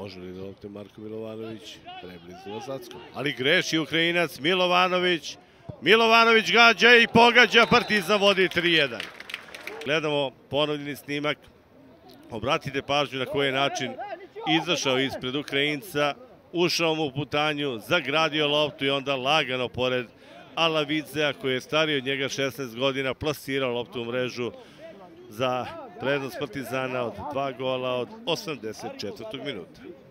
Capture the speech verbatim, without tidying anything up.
Može li da lopte Marko Milovanović, preblizu Nozackom. Ali greši Ukrajinac Milovanović. Milovanović gađa i pogađa, Partizan vodi tri jedan. Gledamo ponovljeni snimak. Obratite pažnju na koji način izašao ispred Ukrajinca, ušao mu u putanju, zagradio loptu i onda lagano pored Alavicea, koji je stariji od njega šesnaest godina, plasirao loptu u mrežu za prednost Partizana od dva gola od osamdeset četvrtog minuta.